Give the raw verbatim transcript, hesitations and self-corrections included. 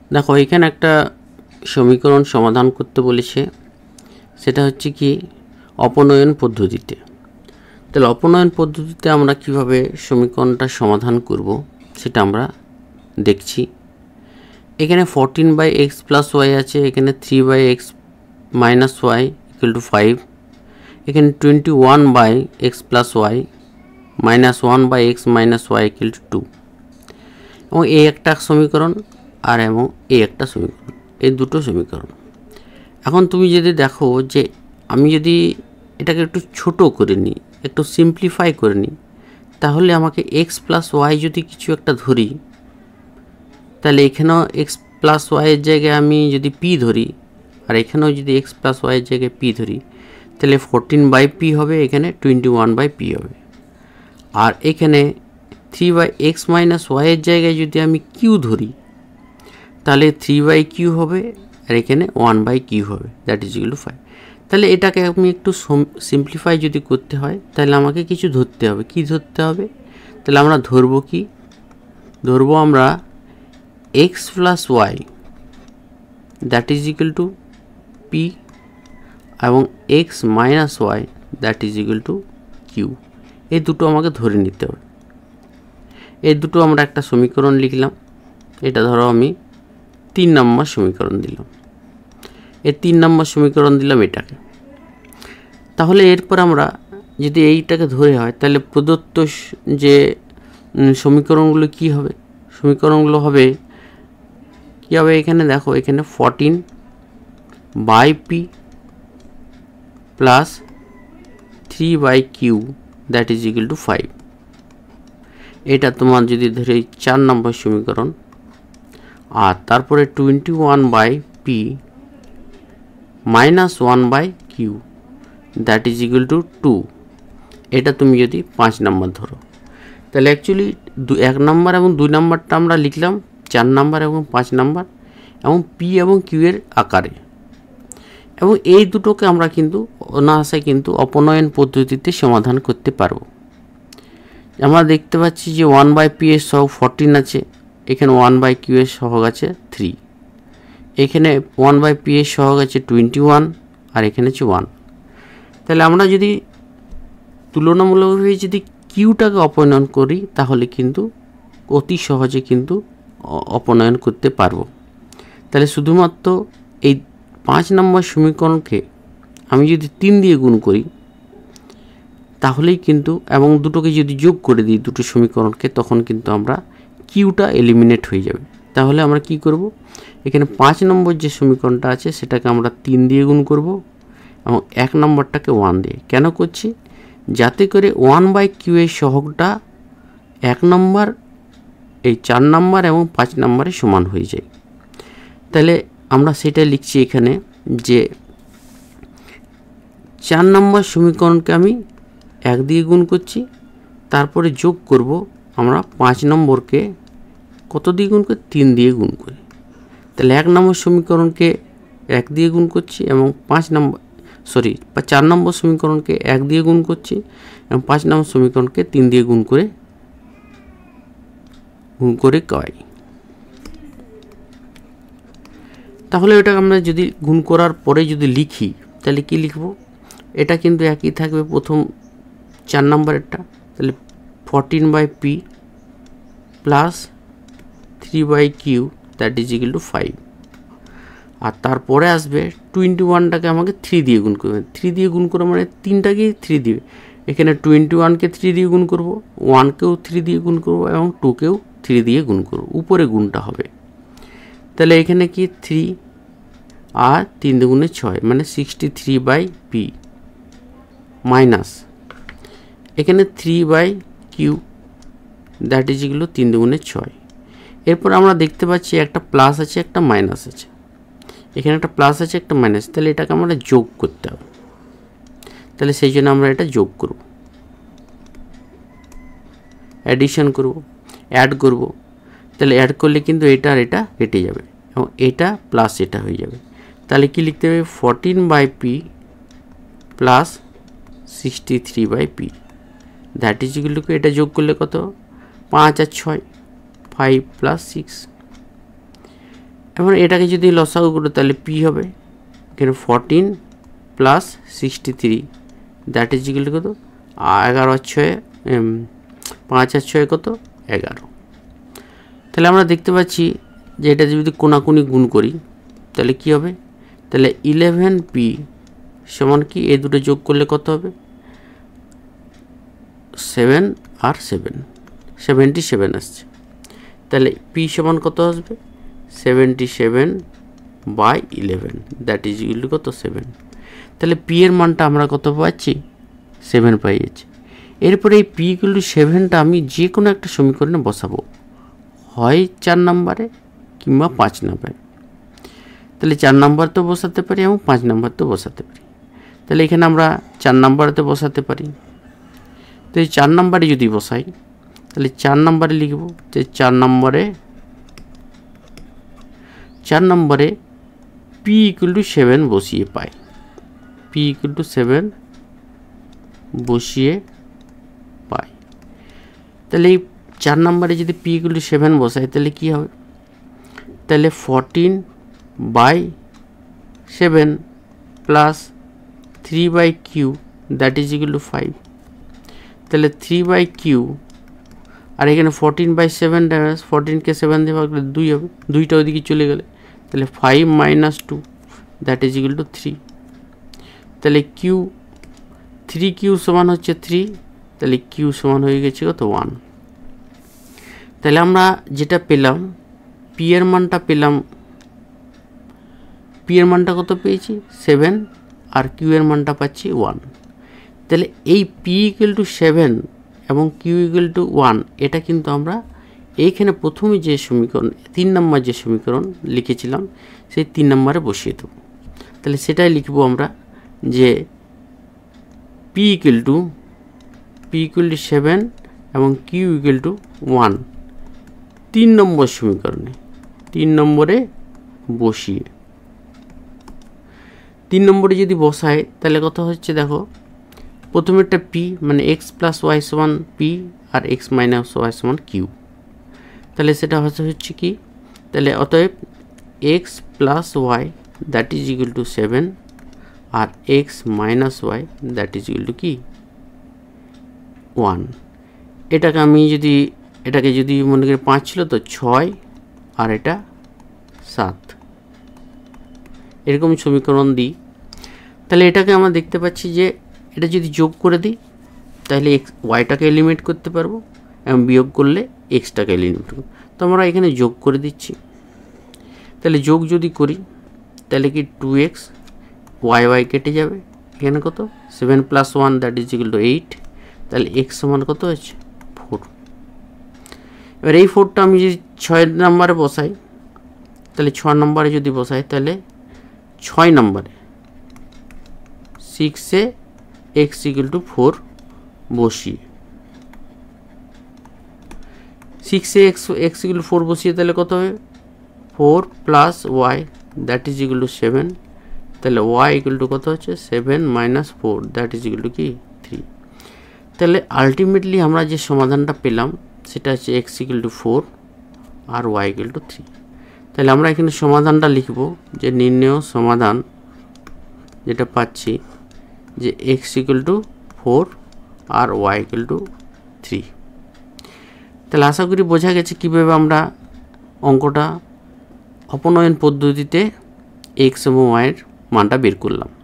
দেখো এখানে একটা সমীকরণ সমাধান করতে বলেছে, সেটা হচ্ছে কি অপনয়ন পদ্ধতিতে। তাহলে অপনয়ন পদ্ধতিতে আমরা কিভাবে সমীকরণটা সমাধান করব সেটা আমরা দেখছি। এখানে fourteen by x plus y আছে, এখানে three by x minus y equal to five, এখানে twenty one by x plus y minus one by x minus y equal to two, এবং এই একটা সমীকরণ আর এবং এই একটা সমীকরণ, এই দুটো সমীকরণ। এখন তুমি যদি দেখো যে আমি যদি এটাকে একটু ছোট করে নিই, একটু সিম্পলিফাই করে নিই, তাহলে আমাকে এক্স প্লাস ওয়াই যদি কিছু একটা ধরি, তাহলে এখানেও এক্স প্লাস ওয়াইয়ের জায়গায় আমি যদি পি ধরি, আর এখানেও যদি এক্স প্লাস ওয়াইয়ের জায়গায় পি ধরি, তাহলে ফোরটিন বাই পি হবে, এখানে টোয়েন্টি ওয়ান বাই পি হবে। আর এখানে থ্রি বাই এক্স মাইনাস ওয়াইয়ের জায়গায় যদি আমি কিউ ধরি, তাহলে থ্রি বাই কিউ হবে, আর এখানে ওয়ান বাই কিউ হবে, that is equal to five. তাহলে এটাকে আমি একটু সিম্পলিফাই যদি করতে হয়, তাহলে আমাকে কিছু ধরতে হবে। কি ধরতে হবে? তাহলে আমরা ধরবো কি? ধরবো আমরা x plus y that is equal to p, এবং x minus y that is equal to q. এই দুটো আমাকে ধরে নিতে হবে। এই দুটো আমরা একটা সমীকরণ লিখলাম। এটা ধরো আমি তিন নম্বর সমীকরণ দিলাম, এই তিন নম্বর সমীকরণ দিলাম এটাকে। তাহলে এরপর আমরা যদি এইটাকে ধরে হয়, তাহলে প্রদত্ত যে সমীকরণগুলো কি হবে? সমীকরণগুলো হবে কি হবে? এখানে দেখো, এখানে fourteen by p plus three by q that is equal to five. এটা তোমার যদি ধরে চার নম্বর সমীকরণ, আর তারপরে twenty one by p minus one by q that is equal to two, এটা তুমি যদি পাঁচ নম্বর ধরো। তাহলে অ্যাকচুয়ালি দু এক নম্বর এবং দুই নম্বরটা আমরা লিখলাম চার নম্বর এবং পাঁচ নম্বর, এবং পি এবং কিউ এর আকারে। এবং এই দুটোকে আমরা কিন্তু অনায়াসে কিন্তু অপনয়ন পদ্ধতিতে সমাধান করতে পারবো। আমরা দেখতে পাচ্ছি যে ওয়ান বাই পি এর সহগ ফোরটিন আছে, এখানে ওয়ান বাই কিউ এর সহগ আছে থ্রি, এখানে ওয়ান বাই পি এর সহগ আছে টোয়েন্টি ওয়ান, আর এখানে হচ্ছে ওয়ান। তাহলে আমরা যদি তুলনামূলকভাবে যদি কিউটাকে অপনয়ন করি, তাহলে কিন্তু অতি সহজে কিন্তু অপনয়ন করতে পারবো। তাহলে শুধুমাত্র এই পাঁচ নম্বর সমীকরণকে আমি যদি তিন দিয়ে গুণ করি, তাহলেই কিন্তু, এবং দুটোকে যদি যোগ করে দিই দুটো সমীকরণকে, তখন কিন্তু আমরা কিউটা এলিমিনেট হয়ে যাবে। তাহলে আমরা কি করব? এখানে পাঁচ নম্বর যে সমীকরণটা আছে সেটাকে আমরা তিন দিয়ে গুণ করব, এবং এক নম্বরটাকে ওয়ান দিয়ে। কেন করছি? যাতে করে ওয়ান বাই কিউ এর সহগটা এক নম্বর, এই চার নম্বর এবং পাঁচ নম্বরে সমান হয়ে যায়। তাহলে আমরা সেটা লিখছি এখানে যে চার নম্বর সমীকরণকে আমি এক দিয়ে গুণ করছি, তারপরে যোগ করব আমরা পাঁচ নম্বরকে কত দিয়ে গুণ করি? তিন দিয়ে গুণ করি। তাহলে এক নম্বর সমীকরণকে এক দিয়ে গুণ করছি, এবং পাঁচ নম্বর সরি চার নম্বর সমীকরণকে এক দিয়ে গুণ করছি, এবং পাঁচ নম্বর সমীকরণকে তিন দিয়ে গুণ করে গুণ করে কয়। তাহলে এটা আমরা যদি গুণ করার পরে যদি লিখি, তাহলে কি লিখব? এটা কিন্তু একই থাকবে প্রথম চার নম্বরেরটা। তাহলে fourteen by p plus three by q that is equal to five. আর তারপরে আসবে টোয়েন্টি ওয়ানটাকে আমাকে থ্রি দিয়ে গুণ করবে। থ্রি দিয়ে গুণ করবো মানে তিনটাকেই থ্রি দিবে। এখানে টোয়েন্টি ওয়ানকে থ্রি দিয়ে গুণ করবো, ওয়ানকেও থ্রি দিয়ে গুণ করবো, এবং টুকেও থ্রি দিয়ে গুণ করবো। উপরে গুণটা হবে। তাহলে এখানে কি থ্রি আর তিন দুগুণে ছয়, মানে sixty three by p minus এখানে three by q that is equal to তিন দুগুণে ছয়। এরপর আমরা দেখতে পাচ্ছি একটা প্লাস আছে, একটা মাইনাস আছে। এখানে একটা প্লাস আছে, একটা মাইনাস, তাহলে এটাকে আমরা যোগ করতে হবে। তাহলে সেই জন্য আমরা এটা যোগ করব, অ্যাডিশন করব, অ্যাড করব। তাহলে অ্যাড করলে কিন্তু এটা আর এটা কেটে যাবে, এবং এটা প্লাস এটা হয়ে যাবে। তাহলে কি লিখতে হবে? Fourteen by p plus sixty three by p that is equal to, এটা যোগ করলে কত? পাঁচ আর ছয়, ফাইভ প্লাস সিক্স। এখন এটাকে যদি লসাগু করি তাহলে পি হবে এখানে fourteen plus sixty three that is equal to কত এগারো আর ছয় পাঁচ আর ছয় কত এগারো। তাহলে আমরা দেখতে পাচ্ছি যে এটা যদি কোনাকুনি গুণ করি তাহলে কি হবে, তাহলে ইলেভেন পি সমান কি এই দুটো যোগ করলে কত হবে সেভেন আর সেভেন সেভেন্টি সেভেন আসছে। তাহলে পি সমান কত আসবে seventy seven by eleven that is equal to কত সেভেন। তাহলে পি এর মানটা আমরা কত পাচ্ছি সেভেন পাই যাচ্ছি। এরপরে এই পি ইকুয়াল টু সেভেনটা আমি যে কোনো একটা সমীকরণে বসাবো, হয় চার নম্বরে কিংবা পাঁচ নম্বরে। তাহলে চার নম্বর তো বসাতে পারি এবং পাঁচ নম্বর তো বসাতে পারি। তাহলে এখানে আমরা চার নম্বরেতে বসাতে পারি। তো এই চার নম্বরে যদি বসাই তাহলে চার নম্বরে লিখব যে চার নম্বরে চার নম্বরে পি ইকুয়াল টু সেভেন বসিয়ে পাই, পি ইকুয়াল টু সেভেন বসিয়ে পাই। তাহলে এই চার নম্বরে যদি পি ইকুয়াল টু সেভেন বসাই তাহলে কী হবে, তাহলে fourteen by seven plus three by q that is equal to five. তাহলে থ্রি বাই কিউ আর এখানে ফোরটিন বাই সেভেন ফোরটিনকে সেভেন দিয়ে ভাগ করলে দুই হবে, দুইটা ওইদিকে চলে গেলে তাহলে five minus two that is equal to three. তাহলে কিউ থ্রি কিউ সমান হচ্ছে থ্রি, তাহলে কিউ সমান হয়ে গেছে কত ওয়ান। তাহলে আমরা যেটা পেলাম পি এর মানটা পেলাম, পি এর মানটা কত পেয়েছি সেভেন আর কিউ এর মানটা পাচ্ছি ওয়ান। তাহলে এই পি ইকুয়াল টু সেভেন এবং কিউ ইকুয়াল টু ওয়ান এটা কিন্তু আমরা এইখানে প্রথমে যে সমীকরণ তিন নম্বর যে সমীকরণ লিখেছিলাম সেই তিন নম্বরে বসিয়ে দেবো। তাহলে সেটাই লিখব আমরা যে p equal to p equal to seven এবং কিউ ইকুয়াল টু ওয়ান তিন নম্বর সমীকরণে তিন নম্বরে বসিয়ে তিন নম্বরে যদি বসায় তাহলে কত হচ্ছে দেখো, প্রথমেরটা পি মানে এক্স প্লাস ওয়াই সমান পি আর এক্স মাইনাস ওয়াই সমান কিউ। তাহলে সেটা হচ্ছে হচ্ছে কি, তাহলে অতএব x plus y that is equal to seven আর x minus y that is equal to কি ওয়ান। এটাকে আমি যদি এটাকে যদি মনে করি পাঁচ ছিল তো ছয় আর এটা সাত, এরকম সমীকরণ দিই। তাহলে এটাকে আমরা দেখতে পাচ্ছি যে এটা যদি যোগ করে দিই তাহলে এক্স ওয়াইটাকে এলিমিনেট করতে পারবো এবং বিয়োগ করলে এক্সটাকে এলিমিনেট করবো। তো আমরা এখানে যোগ করে দিচ্ছি। তাহলে যোগ যদি করি তাহলে কি টু এক্স ওয়াই ওয়াই কেটে যাবে, এখানে কত seven plus one that is equal to eight. তাহলে এক্স সমান কত হচ্ছে ফোর। এবার এই ফোরটা আমি যদি ছয় নম্বরে বসাই তাহলে ছয় নম্বরে যদি বসাই তাহলে ছয় নম্বরে সিক্সে এক্স ইকুয়াল টু ফোর বসিয়ে সিক্সে x x equal to four বসিয়ে তাহলে কত হবে four plus y that is equal to seven. তাহলে ওয়াই ইকুয়াল টু কত হচ্ছে seven minus four that is equal to কি থ্রি। তাহলে আলটিমেটলি আমরা যে সমাধানটা পেলাম সেটা হচ্ছে এক্স ইকুয়াল টু ফোর আর ওয়াই ইকুয়াল টু থ্রি। তাহলে আমরা এখানে সমাধানটা লিখব যে নির্ণেয় সমাধান যেটা পাচ্ছি যে এক্স ইকুয়াল টু ফোর আর ওয়াই ইকুয়াল টু থ্রি। তাহলে আশা করি বোঝা গেছে কীভাবে আমরা অঙ্কটা অপনয়ন পদ্ধতিতে এক্স এবং ওয়াইয়ের মানটা বের করলাম।